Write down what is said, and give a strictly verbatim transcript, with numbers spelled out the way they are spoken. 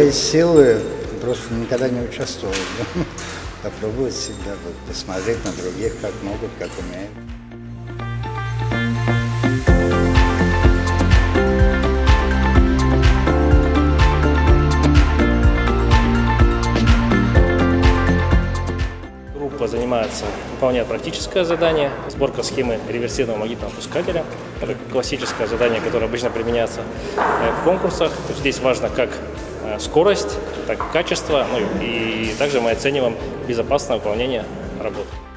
свои силы, просто никогда не участвовал. Попробовать всегда, вот, посмотреть на других, как могут, как умеют. Группа занимается, выполняет практическое задание, сборка схемы реверсивного магнитного пускателя. Это классическое задание, которое обычно применяется в конкурсах. То есть здесь важно как скорость, так и качество, ну и также мы оцениваем безопасное выполнение работы.